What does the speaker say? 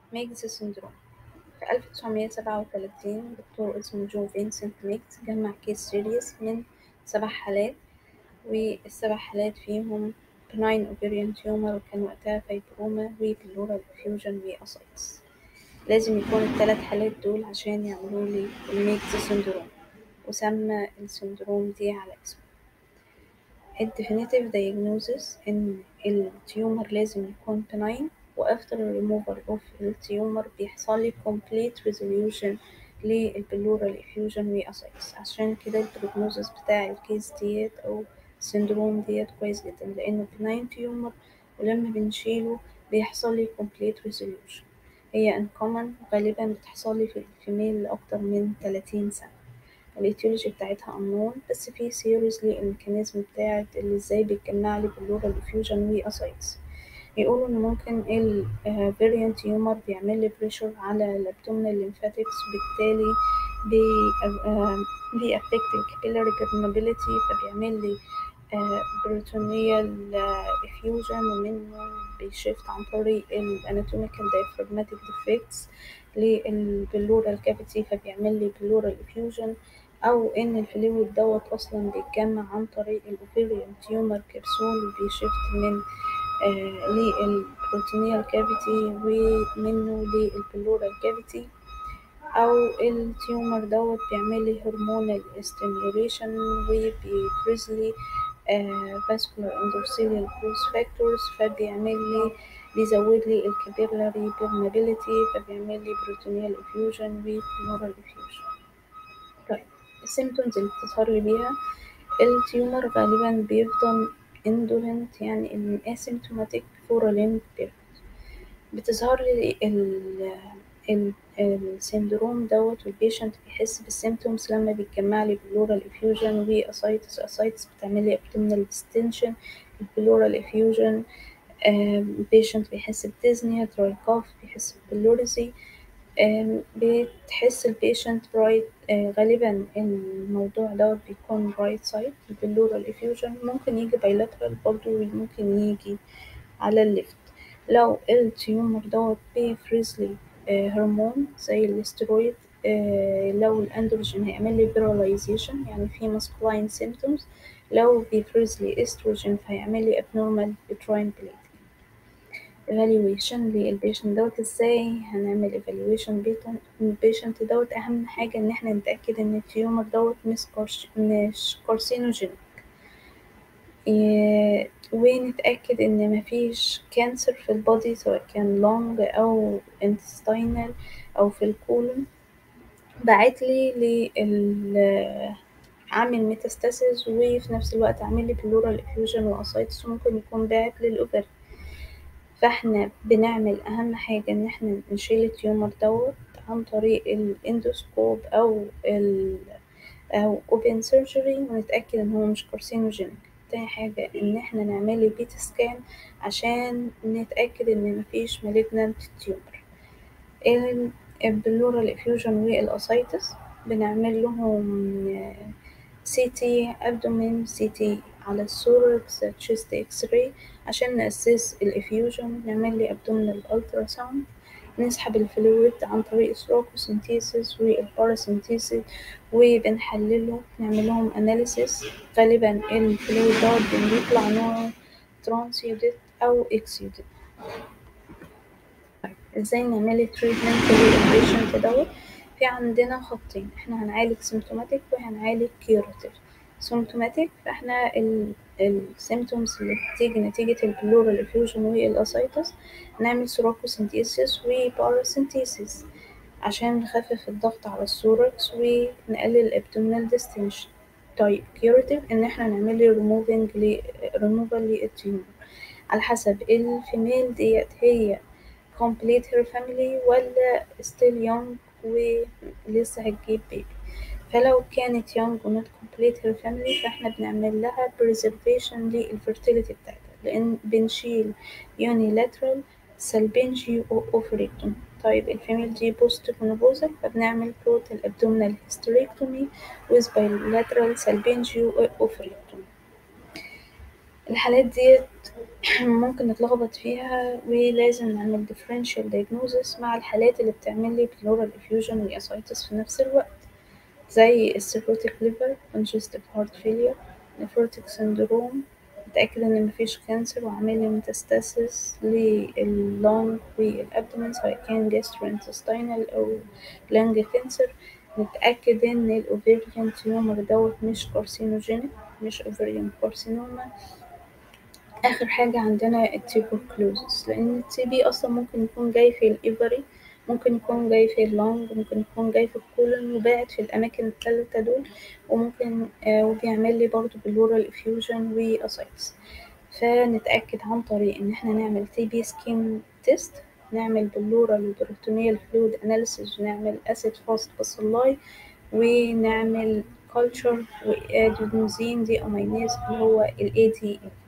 ميجز سيندروم. في 1937 دكتور اسمه جو فينسنت ميجز جمع كيس سيريس من 7 حالات، والسبع حالات فيهم benign ovarian tumor، وكان وقتها فايبروما وبلورال effusion وأسايتس. لازم يكون ال3 حالات دول عشان يعملولي الميجز سيندروم، وسمى السندروم دي على اسمه. الديفينيتيف diagnosis إن التيومر لازم يكون benign، وafter removal of التيومر بيحصلي complete resolution للبلورال effusion وأسايتس. عشان كده البروجنوزس بتاع الكيس ديت أو السندروم ديت كويس جدا، لأنه benign تيومر ولما بنشيله بيحصلي complete resolution. هي uncommon، غالبا بتحصلي في الفيميل لأكتر من 30 سنة. الاتيولوجي بتاعتها unknown، بس في سيريز للميكانيزم بتاعت اللي ازاي بيتجمعلي باللورال diffusion وأسايتس. يقولوا إن ممكن ال variant tumor بيعمل بريشر على الابدومينال ليمفاتكس، بالتالي بي affect الكابيلاري permeability، فبيعمل لي peritoneal effusion، ومنه بيشفت عن طريق ال anatomical diaphragmatic defects للبلورال cavity، فبيعمل لي pleural effusion، أو إن الفلويد دوت أصلا بيتجمع عن طريق الأوفيريان تيومر كبسول، وبيشفت من للبروتينيال كافيتي ومنه للبلورال كافيتي، أو التيومر دوت بيعملي هرمونال ستيميوليشن وبيفرزلي vascular endothelial growth factors، بيزود لي الكابيلاري permeability، فبيعمل لي بروتينيال effusion وبلورال effusion. طيب السيمتومز اللي بتظهر بيها التيومر غالبا بيفضل indolent، يعني asymptomatic for a length period. بتظهر لي السندروم دوت، والبيشنت بيحس بالسيمتومز لما بيتجمع لي بلورال effusion وأسايتس بتعمل لي abdominal distension. البلورال effusion البيشنت بيحس بديزنيا، دراي كوف، بيحس ببلوريزي. بتحس البيشنت برايت، غالبا الموضوع دوت بيكون برايت سايد. البلورال effusion ممكن يجي bilateral برضه، وممكن يجي على الليفت. لو التيومر دوت بيفرزلي هرمون زي الاسترويد، لو الاندروجين هيعمل لي بيراليزيشن، يعني في masculine symptoms. لو بيفرزلي استروجين فهيعمل لي abnormal uterine bleeding. evaluation للبيشنت دوت، ازاي هنعمل evaluation البيشنت دوت؟ اهم حاجة ان احنا نتأكد ان التيومر دوت مش carcinogenic، ونتأكد إن مفيش كانسر في البودي، سواء كان لونج أو intestinal أو في الكولون. بعتلي عامل ميتاستاسيس، وفي نفس الوقت عامل لي بلورال effusion وأسايتس، وممكن يكون باعت للأوفري. فاحنا بنعمل أهم حاجة إن احنا نشيل التيومر دوت عن طريق الاندوسكوب أو open surgery، ونتأكد إن هو مش carcinogenic. تاني حاجة إن احنا نعمل بيت سكان عشان نتأكد إن مفيش malignant tumor. البلورال effusion والأسايتس بنعمل لهم CT abdomen، CT على الثوركس، chest x-ray عشان نأسس الافيوجن. نعمل لي abdominal ultrasound، نسحب الفلويد عن طريق الثروكوسينتيسيس والباراسينتيسيس وبنحلله، نعمل لهم analysis. غالبا الفلويد دوت بيطلع نوعه transudate أو exudate. ازاي نعمل تريتمنت للبيشنت دوت؟ في عندنا خطين، احنا هنعالج سيمتوماتيك وهنعالج كيوراتيف. سيمتوماتيك، فاحنا السيمتومز اللي بتيجي نتيجة البلورال effusion والأسايتس نعمل ثروكوسينتيسيس وباراسينتيسيس عشان نخفف الضغط على الثوركس ونقلل الابدومينال ديستنشن. طيب كيوراتيف ان احنا نعمل ريموفال للتيومر على حسب الفيميل ديت هي complete her family ولا still young ولسه هتجيب بيبي. فلو كانت young و not complete her family فاحنا بنعمل لها preservation للfertility بتاعتها، لأن بنشيل unilateral salpingi oophorectomy. طيب الفيميل دي post menopausal، فبنعمل total abdominal hysterectomy with bilateral salpingi oophorectomy. الحالات دي ممكن نتلخبط فيها، ولازم نعمل differential diagnosis مع الحالات اللي بتعمل لي pleural effusion واسايتس في نفس الوقت، زي الcirrhotic liver congestive heart failure nephrotic syndrome. نتأكد إن مفيش كانسر وعامل لي metastasis لللونج والأبدومين سواء كان gastrointestinal أو lung cancer. نتأكد إن الأوفيريان تيومر دوت مش carcinogenic، مش ovarian carcinoma. آخر حاجة عندنا التيبركلوزس، لأن التي بي أصلا ممكن يكون جاي في الإيفري، ممكن يكون جاي في اللونج، ممكن يكون جاي في الكولون وباعت في الأماكن التلاتة دول، وممكن وبيعمل لي برضه بالورال افيوجن وأسايتس. فنتأكد عن طريق إن احنا نعمل تي بي سكين تيست، نعمل باللورال وبروتونيال فلويد أناليسيس، ونعمل أسيد فاست باسيلاي، ونعمل كلتشر وادينوزين دي أمينيز اللي هو ال ADE.